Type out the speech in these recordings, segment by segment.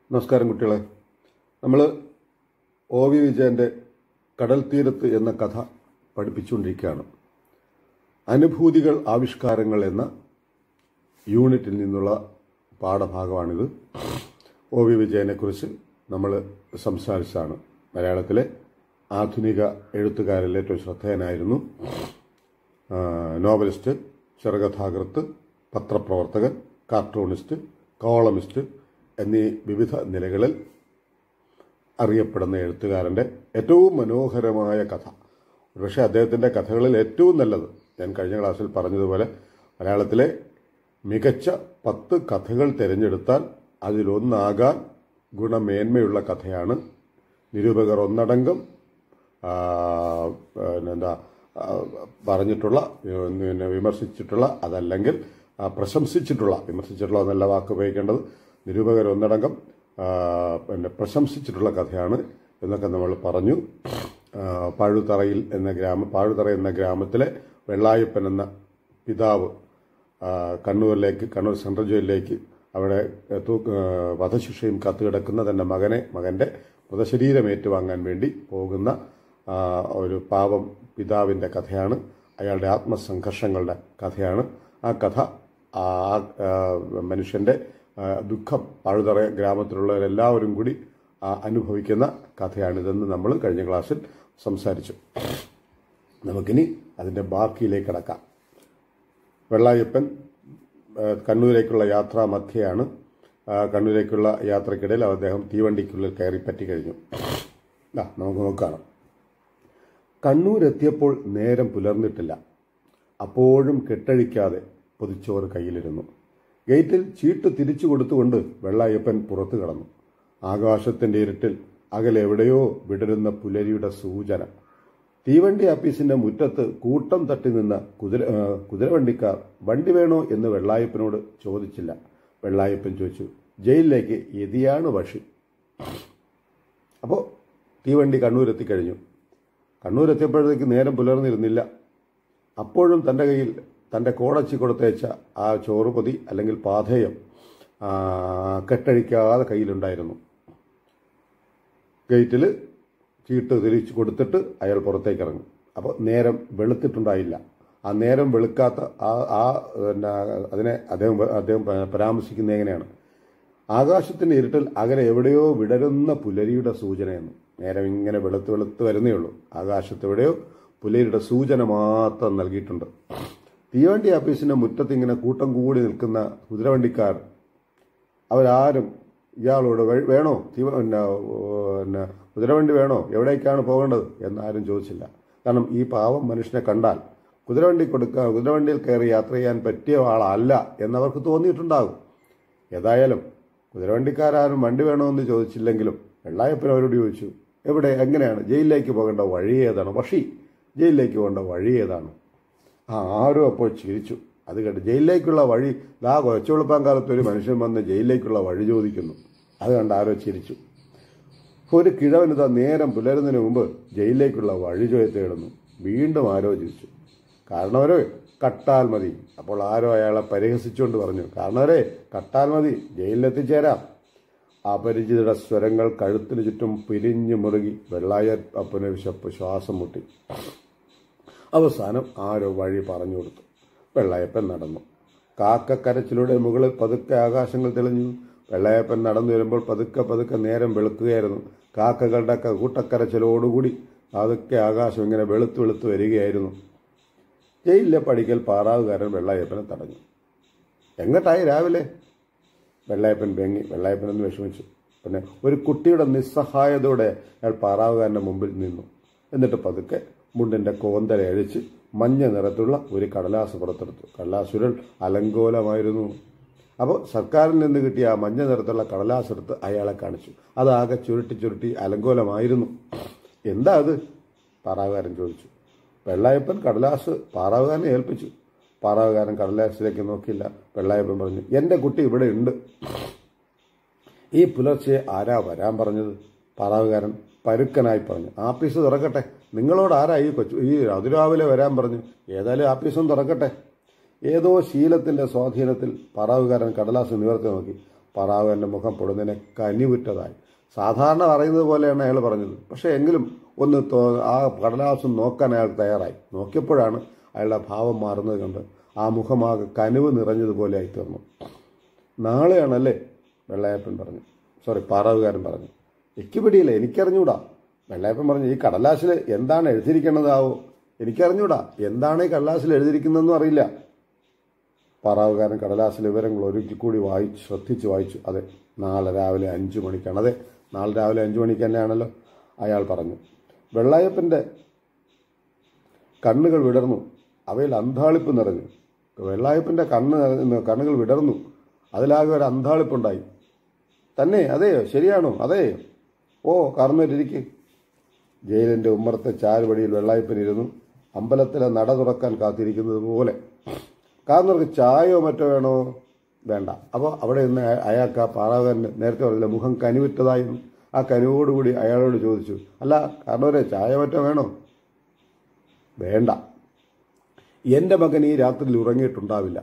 നമസ്കാരം കുട്ടികളെ. നമ്മൾ ഒ വി വിജയൻ്റെ കടൽ തീരത്ത് എന്ന കഥ പഠിപ്പിച്ചുകൊണ്ടിരിക്കുകയാണ്. അനുഭൂതികൾ ആവിഷ്കാരങ്ങൾ എന്ന യൂണിറ്റിൽ നിന്നുള്ള പാഠഭാഗമാണിത്. ഒ വി വിജയനെക്കുറിച്ച് നമ്മൾ സംസാരിച്ചതാണ്. മലയാളത്തിലെ ആധുനിക എഴുത്തുകാരിൽ ഏറ്റവും ശ്രദ്ധേയനായിരുന്നു. നോവലിസ്റ്റ്, ചെറുകഥാകൃത്ത്, പത്രപ്രവർത്തകൻ, കാർട്ടൂണിസ്റ്റ്, കോളമിസ്റ്റ് എന്നീ വിവിധ നിലകളിൽ അറിയപ്പെടുന്ന എഴുത്തുകാരൻ്റെ ഏറ്റവും മനോഹരമായ കഥ. പക്ഷേ അദ്ദേഹത്തിൻ്റെ കഥകളിൽ ഏറ്റവും നല്ലത്, ഞാൻ കഴിഞ്ഞ ക്ലാസ്സിൽ പറഞ്ഞതുപോലെ, മലയാളത്തിലെ മികച്ച 10 കഥകൾ തിരഞ്ഞെടുത്താൽ അതിലൊന്നാകാൻ ഗുണമേന്മയുള്ള കഥയാണ് നിരൂപകർ ഒന്നടങ്കം പറഞ്ഞിട്ടുള്ള, വിമർശിച്ചിട്ടുള്ള, അതല്ലെങ്കിൽ പ്രശംസിച്ചിട്ടുള്ള, വിമർശിച്ചിട്ടുള്ള എന്നല്ല വാക്ക് ഉപയോഗിക്കേണ്ടത്, നിരൂപകർ ഒന്നടങ്കം പ്രശംസിച്ചിട്ടുള്ള കഥയാണ് എന്നൊക്കെ നമ്മൾ പറഞ്ഞു. പാഴുതറ എന്ന ഗ്രാമത്തിലെ വെള്ളായപ്പൻ എന്ന പിതാവ് കണ്ണൂർ സെൻട്രൽ ജയിലിലേക്ക് അവിടെ വധശിക്ഷയും കത്തുകിടക്കുന്ന തന്റെ മകന്റെ മൃതശരീരം ഏറ്റുവാങ്ങാൻ വേണ്ടി പോകുന്ന ഒരു പാവം പിതാവിന്റെ കഥയാണ്. അയാളുടെ ആത്മസംഘർഷങ്ങളുടെ കഥയാണ്. ആ കഥ മനുഷ്യന്റെ ദുഃഖം പാഴുതറ ഗ്രാമത്തിലുള്ളവരെല്ലാവരും കൂടി അനുഭവിക്കുന്ന കഥയാണിതെന്ന് നമ്മൾ കഴിഞ്ഞ ക്ലാസ്സിൽ സംസാരിച്ചു. നമുക്കിനി അതിൻ്റെ ബാക്കിയിലേക്ക് കടക്കാം. വെള്ളായപ്പൻ കണ്ണൂരേക്കുള്ള യാത്രാ മധ്യയാണ്. കണ്ണൂരേക്കുള്ള യാത്രക്കിടയിൽ അദ്ദേഹം തീവണ്ടിക്കുള്ളിൽ കയറി പറ്റി കഴിഞ്ഞു. നമുക്ക് നോക്കാം. കണ്ണൂരെത്തിയപ്പോൾ നേരം പുലർന്നിട്ടില്ല. അപ്പോഴും കെട്ടഴിക്കാതെ പൊതിച്ചോറ് കയ്യിലിരുന്നു. ഗേറ്റിൽ ചീട്ട് തിരിച്ചു കൊടുത്തുകൊണ്ട് വെള്ളായപ്പൻ പുറത്തു കടന്നു. ആകാശത്തിന്റെ ഇരുട്ടിൽ അകലെ എവിടെയോ വിടരുന്ന പുലരിയുടെ സൂചന. തീവണ്ടി ആപ്പീസിന്റെ മുറ്റത്ത് കൂട്ടം തട്ടി നിന്ന കുതിരവണ്ടിക്കാർ വണ്ടി വേണോ എന്ന് വെള്ളായപ്പനോട് ചോദിച്ചില്ല. വെള്ളായപ്പൻ ചോദിച്ചു, ജയിലിലേക്ക് എതിയാണ് വഴി. അപ്പോൾ തീവണ്ടി കണ്ണൂരെത്തിക്കഴിഞ്ഞു. കണ്ണൂരെത്തിയപ്പോഴത്തേക്ക് നേരം പുലർന്നിരുന്നില്ല. അപ്പോഴും തന്റെ കയ്യിൽ തന്റെ കോടച്ചി കൊടുത്തയച്ച ആ ചോറുപൊതി അല്ലെങ്കിൽ പാഥേയം കെട്ടഴിക്കാതെ കയ്യിലുണ്ടായിരുന്നു. ഗേറ്റിൽ ചീട്ട് തിരിച്ചു കൊടുത്തിട്ട് അയാൾ പുറത്തേക്ക് ഇറങ്ങും. അപ്പോൾ നേരം വെളുത്തിട്ടുണ്ടായില്ല. ആ നേരം വെളുക്കാത്ത അതിനെ അദ്ദേഹം പരാമർശിക്കുന്നത് എങ്ങനെയാണ്? ആകാശത്തിന്റെ ഇരുട്ടിൽ അകലെ എവിടെയോ വിടരുന്ന പുലരിയുടെ സൂചനയെന്ന്. നേരം ഇങ്ങനെ വെളുത്ത് വരുന്നേ ഉള്ളൂ. ആകാശത്തെവിടെയോ പുലരിയുടെ സൂചന മാത്രം നൽകിയിട്ടുണ്ട്. തീവണ്ടി ആഫീസിന്റെ മുറ്റത്ത് ഇങ്ങനെ കൂട്ടം കൂടി നിൽക്കുന്ന കുതിരവണ്ടിക്കാർ അവരാരും ഇയാളോട് വേണോ കുതിരവണ്ടി വേണോ, എവിടേക്കാണ് പോകേണ്ടത് എന്നാരും ചോദിച്ചില്ല. കാരണം ഈ പാവം മനുഷ്യനെ കണ്ടാൽ കുതിരവണ്ടിയിൽ കയറി യാത്ര ചെയ്യാൻ പറ്റിയ ആളല്ല എന്നവർക്ക് തോന്നിയിട്ടുണ്ടാകും. ഏതായാലും കുതിരവണ്ടിക്കാരും വണ്ടി വേണമെന്ന് ചോദിച്ചില്ലെങ്കിലും വെള്ളായപ്പൻ അവരോട് ചോദിച്ചു, എവിടെ, എങ്ങനെയാണ്, ജയിലിലേക്ക് പോകേണ്ട വഴി ഏതാണ്? ജയിലിലേക്ക് പോകേണ്ട വഴി ഏതാണ്? ആരോ അപ്പോൾ ചിരിച്ചു. അത് കേട്ട്, ജയിലിലേക്കുള്ള വഴി, കൊച്ചുവെളുപ്പാൻ കാലത്ത് ഒരു മനുഷ്യൻ വന്ന് ജയിലിലേക്കുള്ള വഴി ചോദിക്കുന്നു. അത് കണ്ട് ആരോ ചിരിച്ചു. ഒരു കിഴവനിതാ നേരം പുലരുന്നതിന് മുമ്പ് ജയിലിലേക്കുള്ള വഴി തേടുന്നു. വീണ്ടും ആരോ ചിരിച്ചു. കാരണവരെ കട്ടാൽ മതി. അപ്പോൾ ആരോ അയാളെ പരിഹസിച്ചുകൊണ്ട് പറഞ്ഞു, കാരണവരെ കട്ടാൽ മതി, ജയിലിലെത്തിച്ചേരാം. അപരിചിതരുടെ സ്വരങ്ങൾ കഴുത്തിന് ചുറ്റും പിരിഞ്ഞു മുറുകി. വെള്ളായപ്പന് വിശപ്പ് ശ്വാസം മുട്ടി. അവസാനം ആരോ വഴി പറഞ്ഞു കൊടുത്തു. വെള്ളായപ്പൻ നടന്നു. കാക്കക്കരച്ചിലൂടെ മുകളിൽ പതുക്കെ ആകാശങ്ങൾ തെളിഞ്ഞു. വെള്ളായപ്പൻ നടന്നു വരുമ്പോൾ പതുക്കെ നേരം വെളുക്കുകയായിരുന്നു. കാക്കകളുടെ കൂട്ടക്കരച്ചിലോടുകൂടി പതുക്കെ ആകാശം ഇങ്ങനെ വെളുത്ത് വരികയായിരുന്നു. ജയിലിലെ പടിക്കൽ പാറാവുകാരൻ വെള്ളായപ്പനെ തടഞ്ഞു. എങ്ങോട്ടായി രാവിലെ? വെള്ളായപ്പൻ വെങ്ങി. വെള്ളായപ്പനെന്ന് വിഷമിച്ചു. പിന്നെ ഒരു കുട്ടിയുടെ നിസ്സഹായതയോടെ അയാൾ പാറാവുകാരന്റെ മുമ്പിൽ നിന്നു. എന്നിട്ട് പതുക്കെ മുണ്ടിന്റെ കോന്തല അഴിച്ച് മഞ്ഞ നിറത്തുള്ള ഒരു കടലാസ് പുറത്തെടുത്തു. കടലാസുരൽ അലങ്കോലമായിരുന്നു. അപ്പോൾ സർക്കാരിൽ നിന്ന് കിട്ടിയ ആ മഞ്ഞ നിറത്തുള്ള കടലാസ് എടുത്ത് അയാളെ കാണിച്ചു. അതാകെ ചുരുട്ടി അലങ്കോലമായിരുന്നു. എന്താ അത്? പാറാവുകാരൻ ചോദിച്ചു. വെള്ളായപ്പൻ കടലാസ് പാറാവുകാരനെ ഏൽപ്പിച്ചു. പാറാവുകാരൻ കടലാസിലേക്ക് നോക്കിയില്ല. വെള്ളായപ്പൻ പറഞ്ഞു, എന്റെ കുട്ടി ഇവിടെ ഉണ്ട്. ഈ പുലർച്ചെ ആരാ വരാൻ പറഞ്ഞത്? പാറാവുകാരൻ പരുക്കനായി പറഞ്ഞു, ആപ്പീസ് തുറക്കട്ടെ. നിങ്ങളോട് ആരാ ഈ അതിരാവിലെ വരാൻ പറഞ്ഞു? ഏതായാലും ആപ്പീസും തുറക്കട്ടെ. ഏതോ ശീലത്തിന്റെ സ്വാധീനത്തിൽ പാറാവുകാരൻ കടലാസ് നിവർത്തി നോക്കി. പാറാവുകാരൻ്റെ മുഖം പൊടുന്നതിനെ കനിവുറ്റതായി. സാധാരണ പറയുന്നത് പോലെയാണ് അയാൾ പറഞ്ഞത്. പക്ഷേ എങ്കിലും ഒന്ന് ആ കടലാസം നോക്കാൻ അയാൾ തയ്യാറായി. നോക്കിയപ്പോഴാണ് അയാളുടെ ഭാവം മാറുന്നത് കണ്ട് ആ മുഖമാകെ കനിവ് നിറഞ്ഞതുപോലെ ആയിത്തീർന്നു. നാളെയാണല്ലേ? വെള്ളയപ്പൻ പറഞ്ഞു. പാറാവുകാരൻ പറഞ്ഞു. എനിക്ക് പിടിയില്ല, എനിക്കറിഞ്ഞൂടാ. വെള്ളയപ്പൻ പറഞ്ഞു, ഈ കടലാസിൽ എന്താണ് എഴുതിയിരിക്കണതാവോ? എനിക്കറിഞ്ഞൂടാ, എന്താണ് ഈ കടലാസിൽ എഴുതിയിരിക്കുന്നതെന്നും അറിയില്ല. പാറാവുകാരൻ കടലാസിലെ വിവരങ്ങൾ ഒരിക്കൽ കൂടി ശ്രദ്ധിച്ച് വായിച്ചു. അതെ, നാളെ രാവിലെ 5 മണിക്കാണ്. അതെ, നാളെ രാവിലെ 5 മണിക്ക് തന്നെയാണല്ലോ അയാൾ പറഞ്ഞു. വെള്ളായപ്പൻ്റെ കണ്ണുകൾ വിടർന്നു, അവയിൽ അന്താളിപ്പ് നിറഞ്ഞു. വെള്ളായപ്പൻ്റെ കണ്ണുകൾ വിടർന്നു, അതിലാകെ ഒരു അന്താളിപ്പുണ്ടായി. തന്നെ? അതെയോ? ശരിയാണോ? അതെ. ഓ, കാർന്നവരിയ്ക്ക്. ജയിലിൻ്റെ ഉമ്മറത്തെ ചാരുപടിയിൽ വെള്ളായപ്പനിരുന്നു, അമ്പലത്തിലെ നട തുറക്കാൻ കാത്തിരിക്കുന്നത് പോലെ. കാർന്നവർക്ക് ചായയോ മറ്റോ വേണോ? വേണ്ട. അപ്പോൾ അവിടെ നിന്ന് അയാൾക്ക് ആ പാറാവുകാരന് നേരത്തെ പറഞ്ഞില്ല മുഖം കനിവിറ്റതായിരുന്നു. ആ കനിവോടുകൂടി അയാളോട് ചോദിച്ചു, അല്ല കാർന്നവരെ, ചായ മറ്റോ വേണോ? വേണ്ട. എൻ്റെ മകൻ ഈ രാത്രിയിൽ ഉറങ്ങിയിട്ടുണ്ടാവില്ല,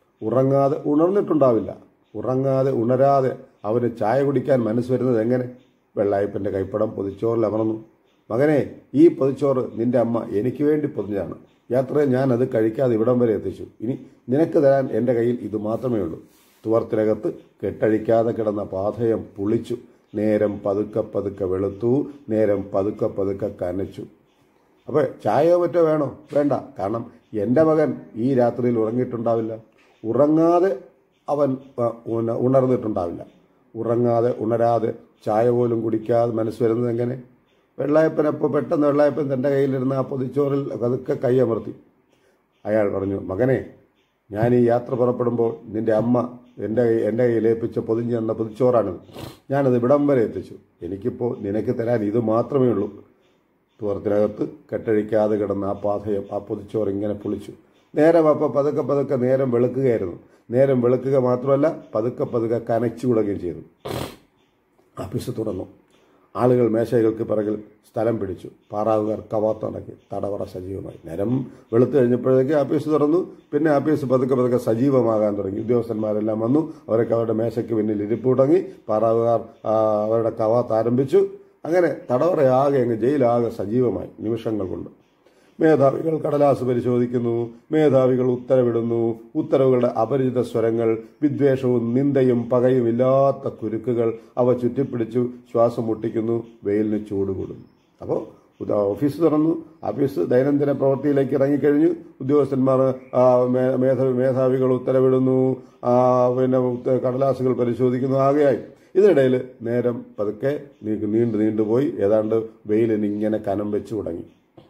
ഉറങ്ങാതെ ഉണരാതെ അവന് ചായ കുടിക്കാൻ മനസ്സ് വരുന്നത് എങ്ങനെ? വെള്ളായപ്പൻ്റെ കൈപ്പടം പൊതിച്ചോറിൽ അമർന്നു. മകനെ, ഈ പൊതിച്ചോറ് നിന്റെ അമ്മ എനിക്ക് വേണ്ടി പൊതിഞ്ഞതാണ്. യാത്രയെ ഞാൻ അത് കഴിക്കാതെ ഇവിടം വരെ എത്തിച്ചു. ഇനി നിനക്ക് തരാൻ എൻ്റെ കയ്യിൽ ഇത് മാത്രമേ ഉള്ളൂ. തുവർത്തിനകത്ത് കെട്ടഴിക്കാതെ കിടന്ന പാഥയം പുളിച്ചു. നേരം പതുക്കെ വെളുത്തു, നേരം പതുക്കെ കനച്ചു. അപ്പോൾ ചായയോ മറ്റോ വേണോ? വേണ്ട. കാരണം എൻ്റെ മകൻ ഈ രാത്രിയിൽ ഉറങ്ങിയിട്ടുണ്ടാവില്ല, ഉറങ്ങാതെ അവൻ ഉണർന്നിട്ടുണ്ടാവില്ല. ഉണരാതെ ചായ പോലും കുടിക്കാതെ മനസ്സ് വരുന്നത് എങ്ങനെ? വെള്ളായപ്പനപ്പോൾ പെട്ടെന്ന് വെള്ളായപ്പൻ തൻ്റെ കയ്യിലിരുന്ന ആ പൊതിച്ചോറിൽ പതുക്കെ കൈയമർത്തി. അയാൾ പറഞ്ഞു, മകനെ, ഞാൻ ഈ യാത്ര പുറപ്പെടുമ്പോൾ നിന്റെ അമ്മ എൻ്റെ കയ്യിൽ ഏൽപ്പിച്ച പൊതിഞ്ഞ് തന്ന പൊതിച്ചോറാണിത്. ഞാനത് ഇവിടം വരെ എത്തിച്ചു. എനിക്കിപ്പോൾ നിനക്ക് തരാൻ ഇത് മാത്രമേ ഉള്ളൂ. തുവർത്തിനകത്ത് കെട്ടഴിക്കാതെ കിടന്ന ആ പാഥയം, ആ പൊതിച്ചോറ് ഇങ്ങനെ പൊളിച്ചു. നേരം അപ്പോൾ പതുക്കെ നേരം വെളുക്കുകയായിരുന്നു. നേരം വെളുക്കുക മാത്രമല്ല, പതുക്കെ കനച്ചു തുടങ്ങുകയും ചെയ്തു. ആഫീസ് തുറന്നു. ആളുകൾ മേശകൾക്ക് പിറകിൽ സ്ഥലം പിടിച്ചു. പാറാവുകാർ കവാത്തടക്കി. തടവറ സജീവമായി. നേരം വെളുത്തു കഴിഞ്ഞപ്പോഴേക്ക് ആഫീസ് തുറന്നു. പിന്നെ ആഫീസ് പതുക്കെ സജീവമാകാൻ തുടങ്ങി. ഉദ്യോഗസ്ഥന്മാരെല്ലാം വന്നു. അവരൊക്കെ അവരുടെ മേശയ്ക്ക് പിന്നിൽ ഇരിപ്പ് തുടങ്ങി. പാറാവുകാർ അവരുടെ കവാത്ത് ആരംഭിച്ചു. അങ്ങനെ തടവറയാകെ ജയിലാകെ സജീവമായി നിമിഷങ്ങൾ കൊണ്ട്. മേധാവികൾ കടലാസ് പരിശോധിക്കുന്നു. മേധാവികൾ ഉത്തരവിടുന്നു. ഉത്തരവുകളുടെ അപരിചിത സ്വരങ്ങൾ, വിദ്വേഷവും നിന്ദയും പകയും ഇല്ലാത്ത കുരുക്കുകൾ അവ ചുറ്റിപ്പിടിച്ചു ശ്വാസം മുട്ടിക്കുന്നു. വെയിലിന് ചൂട് കൂടുന്നു. അപ്പോൾ ഓഫീസ് തുറന്നു. ഓഫീസ് ദൈനംദിന പ്രവൃത്തിയിലേക്ക് ഇറങ്ങിക്കഴിഞ്ഞു. ഉദ്യോഗസ്ഥന്മാർ മേധാവികൾ ഉത്തരവിടുന്നു. പിന്നെ കടലാസുകൾ പരിശോധിക്കുന്നു. ആകെയായി. ഇതിനിടയിൽ നേരം പതുക്കെ നീണ്ടുപോയി. ഏതാണ്ട് വെയിലിന് ഇങ്ങനെ കനം വെച്ചു തുടങ്ങി.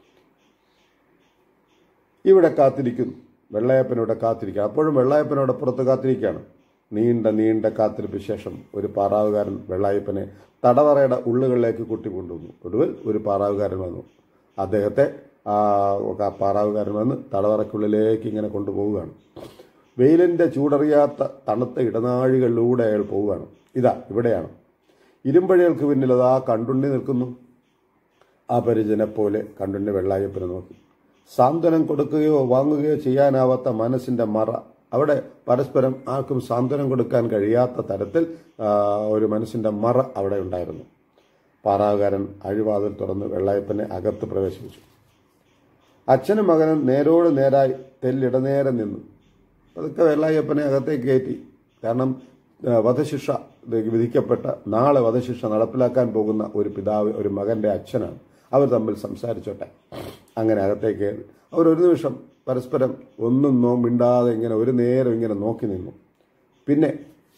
ഇവിടെ കാത്തിരിക്കുന്നു. വെള്ളയപ്പനോടെ കാത്തിരിക്കുക. അപ്പോഴും വെള്ളയപ്പനോടെ പുറത്ത് കാത്തിരിക്കുകയാണ്. നീണ്ട കാത്തിരിപ്പ് ശേഷം ഒരു പാറാവുകാരൻ വെള്ളായപ്പനെ തടവറയുടെ ഉള്ളുകളിലേക്ക് കൂട്ടിക്കൊണ്ടുവന്നു. ഒടുവിൽ ഒരു പാറാവുകാരൻ വന്നു. അദ്ദേഹത്തെ പാറാവുകാരൻ വന്ന് തടവറയ്ക്കുള്ളിലേക്ക് ഇങ്ങനെ കൊണ്ടുപോവുകയാണ്. വെയിലിൻ്റെ ചൂടറിയാത്ത തണുത്ത ഇടനാഴികളിലൂടെ അയാൾ പോവുകയാണ്. ഇതാ ഇവിടെയാണ്. ഇരുമ്പഴികൾക്ക് പിന്നിൽ അതാ കണ്ടുണ്ണി നിൽക്കുന്നു. അപരിചിതനെ പോലെ കണ്ടുണ്ണി വെള്ളായപ്പനെ നോക്കി. സാന്ത്വനം കൊടുക്കുകയോ വാങ്ങുകയോ ചെയ്യാനാവാത്ത മനസ്സിൻ്റെ മറ. അവിടെ പരസ്പരം ആർക്കും സാന്ത്വനം കൊടുക്കാൻ കഴിയാത്ത തരത്തിൽ ഒരു മനസ്സിൻ്റെ മറ അവിടെ ഉണ്ടായിരുന്നു. പാറാവുകാരൻ അഴിവാതിൽ തുറന്ന് വെള്ളായപ്പനെ അകത്ത് പ്രവേശിപ്പിച്ചു. അച്ഛനും മകനും നേരോട് നേരായി തെല്ലിടനേരം നിന്നു. അതൊക്കെ വെള്ളായപ്പനെ അകത്തേക്ക് കയറ്റി. കാരണം വധശിക്ഷ വിധിക്കപ്പെട്ട, നാളെ വധശിക്ഷ നടപ്പിലാക്കാൻ പോകുന്ന ഒരു പിതാവ് ഒരു മകൻ്റെ അച്ഛനാണ്. അവർ തമ്മിൽ സംസാരിച്ചോട്ടെ. അങ്ങനെ അകത്തേക്ക് കയറി. അവരൊരു നിമിഷം പരസ്പരം ഒന്നും മിണ്ടാതെ ഇങ്ങനെ ഒരു നേരം ഇങ്ങനെ നോക്കി നിന്നു. പിന്നെ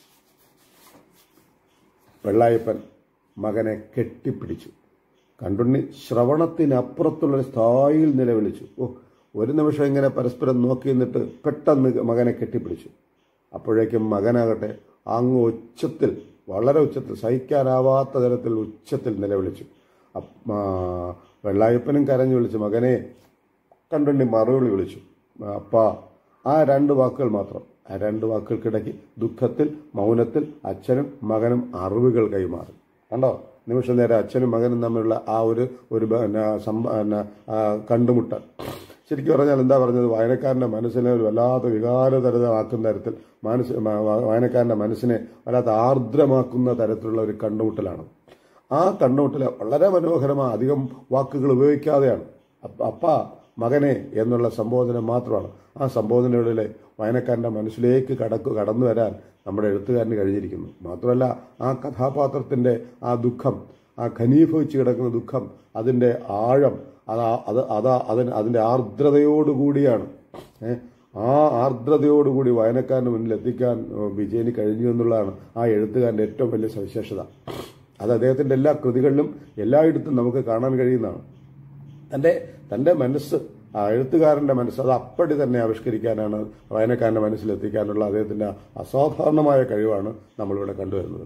വെള്ളായപ്പൻ മകനെ കെട്ടിപ്പിടിച്ചു. കണ്ടുണ്ണി ശ്രവണത്തിനപ്പുറത്തുള്ളൊരു സ്ഥായിയിൽ നിലവിളിച്ചു. ഒരു നിമിഷം ഇങ്ങനെ പരസ്പരം നോക്കി നിന്നിട്ട് പെട്ടെന്ന് മകനെ കെട്ടിപ്പിടിച്ചു. അപ്പോഴേക്കും മകനാകട്ടെ അങ്ങ് ഉച്ചത്തിൽ, വളരെ ഉച്ചത്തിൽ, സഹിക്കാനാവാത്ത തരത്തിൽ ഉച്ചത്തിൽ നിലവിളിച്ചു. വെള്ളായപ്പനും കരഞ്ഞു വിളിച്ചു, മകനെ. കണ്ടുണ്ണി മറുപടി വിളിച്ചു, അപ്പാ. ആ 2 വാക്കുകൾ മാത്രം. ആ 2 വാക്കുകൾക്കിടയ്ക്ക് ദുഃഖത്തിൽ, മൗനത്തിൽ അച്ഛനും മകനും അറിവുകൾ കൈമാറി. കണ്ടോ? നിമിഷം നേരം അച്ഛനും മകനും തമ്മിലുള്ള ആ ഒരു കണ്ടുമുട്ടൽ. ശരിക്കും പറഞ്ഞാൽ എന്താ പറഞ്ഞത്, വായനക്കാരൻ്റെ മനസ്സിനെ ഒരു വല്ലാത്ത വികാരതരമാക്കുന്ന തരത്തിൽ വായനക്കാരൻ്റെ മനസ്സിനെ വല്ലാത്ത ആർദ്രമാക്കുന്ന തരത്തിലുള്ള ഒരു കണ്ടുമുട്ടലാണ്. ആ കണ്ടുമുട്ടൽ വളരെ മനോഹരമായ, അധികം വാക്കുകൾ ഉപയോഗിക്കാതെയാണ്. അപ്പാ മകനെ എന്നുള്ള സംബോധന മാത്രമാണ്. ആ സംബോധനയുടെ വായനക്കാരൻ്റെ മനസ്സിലേക്ക് കടന്നു വരാൻ നമ്മുടെ എഴുത്തുകാരന് കഴിഞ്ഞിരിക്കുന്നു. മാത്രമല്ല, ആ കഥാപാത്രത്തിൻ്റെ ആ ദുഃഖം, ആ ഘനീഭവിച്ച് കിടക്കുന്ന ദുഃഖം, അതിൻ്റെ ആഴം, അതിൻ്റെ ആർദ്രതയോടുകൂടിയാണ്. ആ ആർദ്രതയോടുകൂടി വായനക്കാരന് മുന്നിൽ എത്തിക്കാൻ വിജയന് കഴിഞ്ഞു എന്നുള്ളതാണ് ആ എഴുത്തുകാരൻ്റെ ഏറ്റവും വലിയ സവിശേഷത. അത് അദ്ദേഹത്തിൻ്റെ എല്ലാ കൃതികളിലും എല്ലായിടത്തും നമുക്ക് കാണാൻ കഴിയുന്നതാണ്. തൻ്റെ മനസ്സ്, ആ എഴുത്തുകാരൻ്റെ മനസ്സ്, അത് അപ്പടി തന്നെ ആവിഷ്കരിക്കാനാണ്, വായനക്കാരൻ്റെ മനസ്സിലെത്തിക്കാനുള്ള അദ്ദേഹത്തിൻ്റെ അസാധാരണമായ കഴിവാണ് നമ്മളിവിടെ കണ്ടുവരുന്നത്.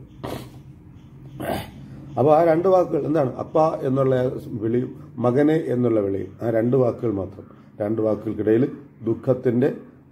അപ്പോൾ ആ രണ്ട് വാക്കുകൾ എന്താണ്, അപ്പ എന്നുള്ള വിളിയും മകനെ എന്നുള്ള വിളിയും, ആ രണ്ട് വാക്കുകൾ മാത്രം. രണ്ട് വാക്കുകൾക്കിടയിൽ ദുഃഖത്തിൻ്റെ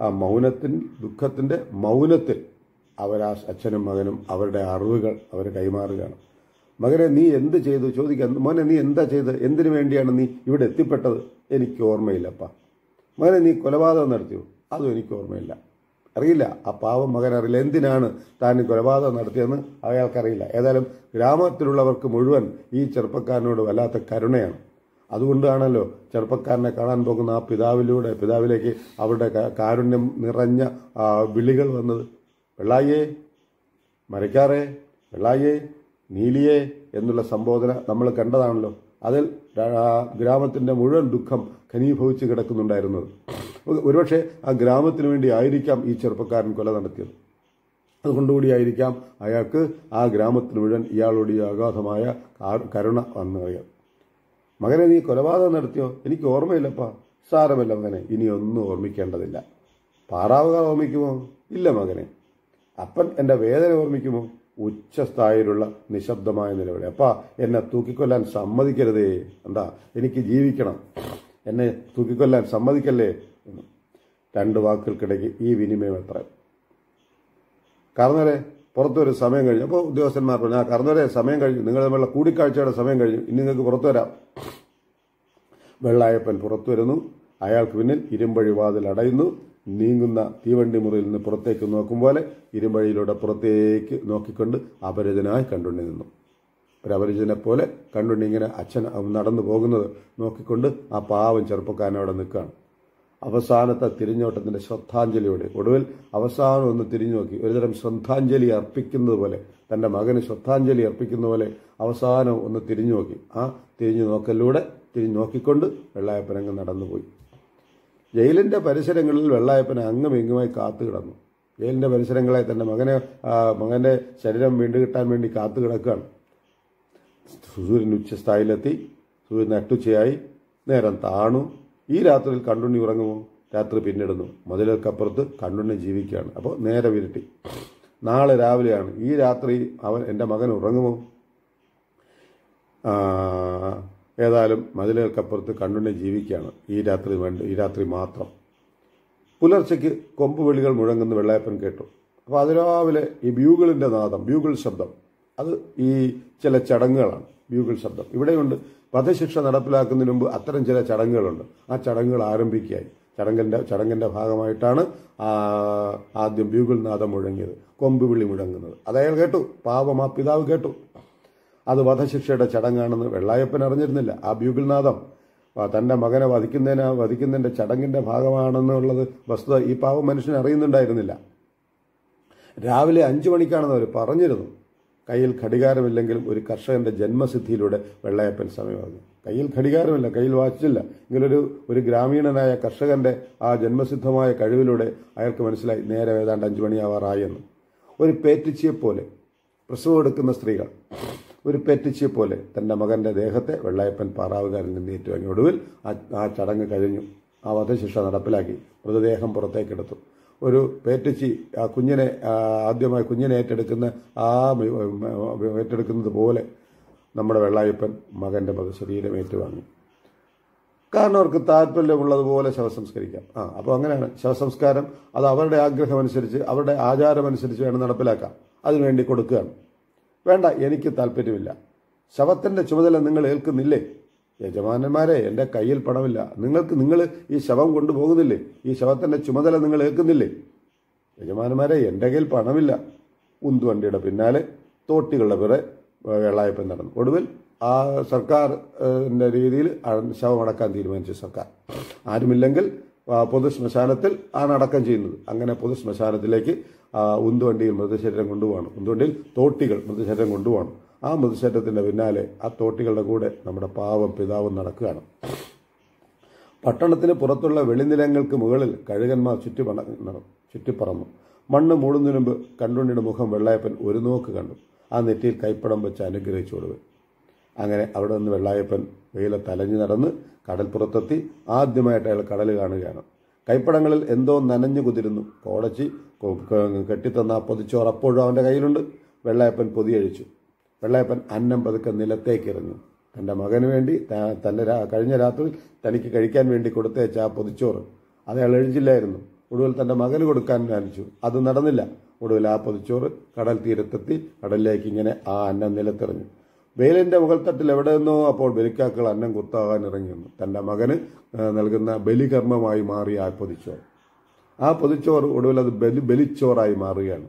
മൗനത്തിൽ അവർ, ആ അച്ഛനും മകനും അവരുടെ അറിവുകൾ അവർ കൈമാറുകയാണ്. മകനെ നീ എന്ത് ചെയ്തു ചോദിക്കാൻ, മോനെ നീ എന്താ ചെയ്ത്, എന്തിനു വേണ്ടിയാണ് നീ ഇവിടെ എത്തിപ്പെട്ടത്? എനിക്ക് ഓർമ്മയില്ലപ്പാ. മകനെ നീ കൊലപാതകം നടത്തിയോ? അതും എനിക്ക് ഓർമ്മയില്ല. അറിയില്ല. ആ പാവം മകൻ അറിയില്ല എന്തിനാണ് താൻ കൊലപാതകം നടത്തിയെന്ന് അയാൾക്കറിയില്ല. ഏതായാലും ഗ്രാമത്തിലുള്ളവർക്ക് മുഴുവൻ ഈ ചെറുപ്പക്കാരനോട് വല്ലാത്ത കരുണയാണ്. അതുകൊണ്ടാണല്ലോ ചെറുപ്പക്കാരനെ കാണാൻ പോകുന്ന ആ പിതാവിലേക്ക് അവരുടെ കാരുണ്യം നിറഞ്ഞ വിളികൾ വന്നത്. വെള്ളായേ, മരക്കാറേ, വെള്ളായേ, നീലിയേ എന്നുള്ള സംബോധന നമ്മൾ കണ്ടതാണല്ലോ. അതിൽ ഗ്രാമത്തിൻ്റെ മുഴുവൻ ദുഃഖം ഘനീഭവിച്ച് കിടക്കുന്നുണ്ടായിരുന്നത്. ഒരുപക്ഷെ ആ ഗ്രാമത്തിന് വേണ്ടി ആയിരിക്കാം ഈ ചെറുപ്പക്കാരൻ കൊല നടത്തിയത്. അതുകൊണ്ടുകൂടിയായിരിക്കാം അയാൾക്ക് ആ ഗ്രാമത്തിന് മുഴുവൻ ഇയാളോട് ഈ അഗാധമായ കരുണ വന്നു. മകനെ നീ കൊലപാതകം നടത്തിയോ? എനിക്ക് ഓർമ്മയില്ലപ്പാ. സാരമല്ല മകനെ, ഇനിയൊന്നും ഓർമ്മിക്കേണ്ടതില്ല. പാറാവുകാർ ഓർമ്മിക്കുമോ? ഇല്ല മകനെ. അപ്പൻ എൻ്റെ വേദന ഓർമ്മിക്കുമോ? ഉച്ചസ്ഥായിലുള്ള നിശബ്ദമായ നിലവിളി. അപ്പാ എന്നെ തൂക്കിക്കൊല്ലാൻ സമ്മതിക്കരുതേ. എന്താ, എനിക്ക് ജീവിക്കണം, എന്നെ തൂക്കിക്കൊല്ലാൻ സമ്മതിക്കല്ലേ എന്ന്. രണ്ട് വാക്കുകൾക്കിടയ്ക്ക് ഈ വിനിമയം എത്ര. കർണരെ പുറത്തൊരു സമയം കഴിഞ്ഞു. അപ്പോൾ ഉദ്യോഗസ്ഥന്മാർ പറഞ്ഞു, ആ കർണരെ സമയം കഴിഞ്ഞു, നിങ്ങൾ തമ്മിലുള്ള കൂടിക്കാഴ്ചയുടെ സമയം കഴിഞ്ഞു, ഇനി നിങ്ങൾക്ക് പുറത്തു വരാം. വെള്ളായപ്പൻ പുറത്തു വരുന്നു. അയാൾക്ക് പിന്നിൽ ഇരുമ്പഴി വാതിൽ അടയുന്നു. നീങ്ങുന്ന തീവണ്ടി മുറിയിൽ നിന്ന് പുറത്തേക്ക് നോക്കും പോലെ ഇരുമ്പഴിയിലൂടെ പുറത്തേക്ക് നോക്കിക്കൊണ്ട് അപരിചിതനായി കണ്ടുണ്ണി നിന്നു. ഒരു അപരിചിതനെ പോലെ കണ്ടുണ്ണി ഇങ്ങനെ അച്ഛൻ നടന്നു പോകുന്നത് നോക്കിക്കൊണ്ട് ആ പാവം ചെറുപ്പക്കാരൻ അവിടെ നിൽക്കുകയാണ്. അവസാനത്തെ തിരിഞ്ഞോട്ടത്തിൻ്റെ ശ്രദ്ധാഞ്ജലിയോടെ ഒടുവിൽ അവസാനം ഒന്ന് തിരിഞ്ഞു നോക്കി, ഒരുതരം ശ്രദ്ധാഞ്ജലി അർപ്പിക്കുന്നത് പോലെ, തൻ്റെ മകന് ശ്രദ്ധാഞ്ജലി അർപ്പിക്കുന്ന പോലെ അവസാനം ഒന്ന് തിരിഞ്ഞു നോക്കി. ആ തിരിഞ്ഞു നോക്കലിലൂടെ തിരിഞ്ഞു നോക്കിക്കൊണ്ട് വെള്ളായപ്പൻ അങ്ങ് നടന്നുപോയി. ജയിലിൻ്റെ പരിസരങ്ങളിൽ വെള്ളായപ്പൻ അങ്ങും ഇങ്ങുമായി കാത്തു കിടന്നു. ജയിലിൻ്റെ പരിസരങ്ങളെ തൻ്റെ മകൻ്റെ ശരീരം വീണ്ടുകിട്ടാൻ വേണ്ടി കാത്തു കിടക്കുകയാണ്. സൂര്യൻ ഉച്ചസ്ഥായിലെത്തി. സൂര്യൻ നട്ടുച്ചയായി. നേരം താണു. ഈ രാത്രിയിൽ കണ്ടുണ്ണി ഉറങ്ങുമോ? രാത്രി പിന്നിടുന്നു. മതിലുകൾക്കപ്പുറത്ത് കണ്ടുണ്ണി ജീവിക്കുകയാണ്. അപ്പോൾ നേരെ വിരട്ടി. നാളെ രാവിലെയാണ്. ഈ രാത്രി എൻ്റെ മകൻ ഉറങ്ങുമോ? ഏതായാലും മതിലുകൾക്കപ്പുറത്ത് കണ്ടുണ്ണി ജീവിക്കുകയാണ്. ഈ രാത്രി മാത്രം. പുലർച്ചയ്ക്ക് കൊമ്പ് വിളികൾ മുഴങ്ങുന്ന വെള്ളായപ്പൻ കേട്ടു. അപ്പോൾ അതിരാവിലെ ഈ ബ്യൂഗിളിൻ്റെ നാദം, ബ്യൂഗിൾ ശബ്ദം, അത് ഈ ചില ചടങ്ങുകളാണ്. ബ്യൂഗിൾ ശബ്ദം ഇവിടെയുണ്ട്. വധശിക്ഷ നടപ്പിലാക്കുന്നതിന് മുമ്പ് അത്തരം ചില ചടങ്ങുകളുണ്ട്. ആ ചടങ്ങുകൾ ആരംഭിക്കുകയായി. ചടങ്ങിൻ്റെ ഭാഗമായിട്ടാണ് ആദ്യം ബ്യൂഗിൾ നാദം മുഴങ്ങിയത്, കൊമ്പ് വിളി മുഴങ്ങുന്നത്. അത് അയാൾ കേട്ടു. പാവം ആ പിതാവ് കേട്ടു. അത് വധശിക്ഷയുടെ ചടങ്ങാണെന്ന് വെള്ളായപ്പൻ അറിഞ്ഞിരുന്നില്ല. ആ ബ്യൂഗിൾ നാദം തൻ്റെ മകനെ വധിക്കുന്നതിൻ്റെ ചടങ്ങിൻ്റെ ഭാഗമാണെന്നുള്ളത് വസ്തുത ഈ പാവം മനുഷ്യനെ അറിയുന്നുണ്ടായിരുന്നില്ല. രാവിലെ 5 മണിക്കാണെന്ന് അവർ പറഞ്ഞിരുന്നു. കയ്യിൽ ഘടികാരമില്ലെങ്കിലും ഒരു കർഷകന്റെ ജന്മസിദ്ധിയിലൂടെ വെള്ളായപ്പൻ സമയമാകുന്നു. കയ്യിൽ ഘടികാരമില്ല, കയ്യിൽ വാച്ചില്ല. എങ്കിലൊരു ഗ്രാമീണനായ കർഷകന്റെ ആ ജന്മസിദ്ധമായ കഴിവിലൂടെ അയാൾക്ക് മനസ്സിലായി നേരെ ഏതാണ്ട് 5 മണിയാവാറായെന്ന്. ഒരു പേറ്റിച്ചിയെപ്പോലെ പ്രസവമെടുക്കുന്ന സ്ത്രീകൾ ഒരു പേറ്റിച്ചിയെപ്പോലെ തൻ്റെ മകൻ്റെ ദേഹത്തെ വെള്ളായപ്പൻ പാറാവുകാരിൽ നിന്ന് ഏറ്റുവാങ്ങി. ഒടുവിൽ ആ ചടങ്ങ് കഴിഞ്ഞു. ആ വധശിക്ഷ നടപ്പിലാക്കി. മൃതദേഹം പുറത്തേക്കെടുത്തു. ഒരു പേറ്റിച്ചി ആ ആദ്യമായി കുഞ്ഞിനെ ഏറ്റെടുക്കുന്നത് പോലെ നമ്മുടെ വെള്ളായപ്പൻ മകൻ്റെ ശരീരം ഏറ്റുവാങ്ങി. കാരണം അവർക്ക് താല്പര്യമുള്ളതുപോലെ ശവസംസ്കരിക്കാം. അപ്പോൾ അങ്ങനെയാണ് ശവസംസ്കാരം. അത് അവരുടെ ആഗ്രഹമനുസരിച്ച്, അവരുടെ ആചാരമനുസരിച്ച് വേണം നടപ്പിലാക്കാം. അതിനുവേണ്ടി കൊടുക്കുകയാണ്. വേണ്ട, എനിക്ക് താല്പര്യമില്ല, ശവത്തിൻ്റെ ചുമതല നിങ്ങൾ ഏൽക്കുന്നില്ലേ യജമാനന്മാരെ, എൻ്റെ കയ്യിൽ പണമില്ല. നിങ്ങൾ ഈ ശവം കൊണ്ടുപോകുന്നില്ലേ? ഈ ശവത്തിൻ്റെ ചുമതല നിങ്ങൾ ഏൽക്കുന്നില്ലേ? യജമാനന്മാരെ, എൻ്റെ കയ്യിൽ പണമില്ല. ഉന്തുവണ്ടിയുടെ പിന്നാലെ തോട്ടികളുടെ പിറകെ വെള്ളായപ്പൻ നടന്നു. ഒടുവിൽ ആ സർക്കാരിൻ്റെ രീതിയിൽ ശവമടക്കാൻ തീരുമാനിച്ചു സർക്കാർ. ആരുമില്ലെങ്കിൽ പൊതു ശ്മശാനത്തിൽ ആണ് അടക്കം ചെയ്യുന്നത്. അങ്ങനെ പൊതു ശ്മശാനത്തിലേക്ക് ഉന്തുവണ്ടിയിൽ മൃതശരീരം കൊണ്ടുപോകണം. ഉന്തുവണ്ടിയിൽ തോട്ടികൾ മൃതശരീരം കൊണ്ടുപോകണം. ആ മൃതശരീരത്തിൻ്റെ പിന്നാലെ ആ തോട്ടികളുടെ കൂടെ നമ്മുടെ പാവം പിതാവും നടക്കുകയാണ്. പട്ടണത്തിന് പുറത്തുള്ള വെളിനിലങ്ങൾക്ക് മുകളിൽ കഴുകന്മാർ ചുറ്റിപ്പറന്നു. മണ്ണ് മൂടുന്നതിന് മുമ്പ് കണ്ടുണ്ണിയുടെ മുഖം വെള്ളായപ്പൻ ഒരു നോക്ക് കണ്ടു. ആ നെറ്റിയിൽ കൈപ്പടം വെച്ച് അനുഗ്രഹിച്ചു കൊടുവേ. അങ്ങനെ അവിടെ നിന്ന് വെള്ളായപ്പൻ വെയിലത്ത് അലഞ്ഞു നടന്ന് കടൽപ്പുറത്തെത്തി. ആദ്യമായിട്ട് അയാൾ കടൽ കാണുകയാണ്. കൈപ്പടങ്ങളിൽ എന്തോ നനഞ്ഞു കുതിരുന്നു. കോടച്ചി കെട്ടിത്തന്ന ആ പൊതിച്ചോറ് അപ്പോഴും അവൻ്റെ കയ്യിലുണ്ട്. വെള്ളായപ്പൻ പൊതിയഴിച്ചു. വെള്ളായപ്പൻ അന്നം പതുക്കെ നിലത്തേക്ക് എറിഞ്ഞു. തൻ്റെ മകന് വേണ്ടി കഴിഞ്ഞ രാത്രി തനിക്ക് കഴിക്കാൻ വേണ്ടി കൊടുത്തയച്ച ആ പൊതിച്ചോറ് അത് അയാൾ എഴിച്ചില്ലായിരുന്നു. ഒടുവിൽ തൻ്റെ മകന് കൊടുക്കാൻ കാണിച്ചു. അത് നടന്നില്ല. ഒടുവിൽ ആ പൊതിച്ചോറ് കടൽ തീരത്തെത്തി. കടലിലേക്ക് ഇങ്ങനെ ആ അന്നം നിലത്തെറിഞ്ഞു. വെയിലിൻ്റെ മുകൾത്തട്ടിൽ എവിടെ നിന്നോ അപ്പോൾ ബലിക്കാക്കൾ അന്നം കുത്താകാൻ ഇറങ്ങി വന്നു. തൻ്റെ മകന് നൽകുന്ന ബലികർമ്മമായി മാറിയ ആ പൊതിച്ചോറ്. ആ പൊതിച്ചോറ് ഒടുവിൽ അത് ബലിച്ചോറായി മാറുകയാണ്.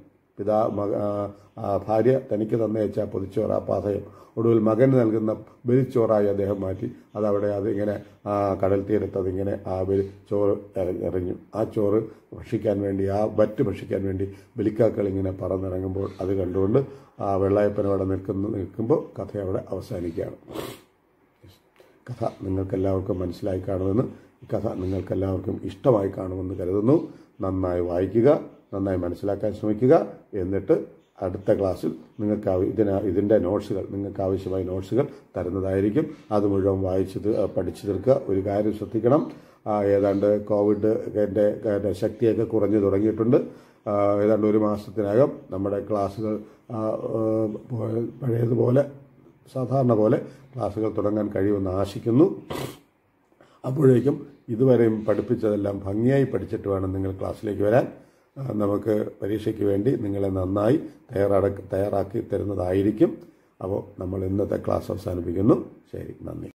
ഭാര്യ തനിക്ക് തന്നയച്ച ആ പൊതിച്ചോറ്, ആ പാതയം ഒടുവിൽ മകന് നൽകുന്ന ബലിച്ചോറായി അദ്ദേഹം മാറ്റി. അതിങ്ങനെ കടൽ തീരത്ത് അതിങ്ങനെ ആ ചോറ് എറിഞ്ഞു. ആ ചോറ് ഭക്ഷിക്കാൻ വേണ്ടി, ആ വറ്റ് ഭക്ഷിക്കാൻ വേണ്ടി ബലിക്കാക്കൾ ഇങ്ങനെ പറന്നിറങ്ങുമ്പോൾ അത് കണ്ടുകൊണ്ട് ആ വെള്ളായപ്പൻ അവിടെ നിൽക്കുമ്പോൾ കഥ അവിടെ അവസാനിക്കുകയാണ്. കഥ നിങ്ങൾക്കെല്ലാവർക്കും മനസ്സിലായി കാണുമെന്ന്, ഈ കഥ നിങ്ങൾക്കെല്ലാവർക്കും ഇഷ്ടമായി കാണുമെന്ന് കരുതുന്നു. നന്നായി വായിക്കുക, നന്നായി മനസ്സിലാക്കാൻ ശ്രമിക്കുക. എന്നിട്ട് അടുത്ത ക്ലാസ്സിൽ നിങ്ങൾക്ക് ഇതിൻ്റെ നോട്ട്സുകൾ, നിങ്ങൾക്ക് ആവശ്യമായ നോട്ട്സുകൾ തരുന്നതായിരിക്കും. അത് മുഴുവൻ പഠിച്ചു തീർക്കുക. ഒരു കാര്യം ശ്രദ്ധിക്കണം, ഏതാണ്ട് കോവിഡിൻ്റെ ശക്തിയൊക്കെ കുറഞ്ഞു തുടങ്ങിയിട്ടുണ്ട്. ഏതാണ്ട് ഒരു മാസത്തിനകം നമ്മുടെ ക്ലാസ്സുകൾ പഴയതുപോലെ സാധാരണ പോലെ ക്ലാസ്സുകൾ തുടങ്ങാൻ കഴിയുമെന്ന് ആശിക്കുന്നു. അപ്പോഴേക്കും ഇതുവരെയും പഠിപ്പിച്ചതെല്ലാം ഭംഗിയായി പഠിച്ചിട്ട് വേണം നിങ്ങൾ ക്ലാസ്സിലേക്ക് വരാൻ. നമുക്ക് പരീക്ഷയ്ക്ക് വേണ്ടി നിങ്ങളെ നന്നായി തയ്യാറാക്കി തരുന്നതായിരിക്കും. അപ്പോൾ നമ്മൾ ഇന്നത്തെ ക്ലാസ് അവസാനിപ്പിക്കുന്നു. ശരി, നന്ദി.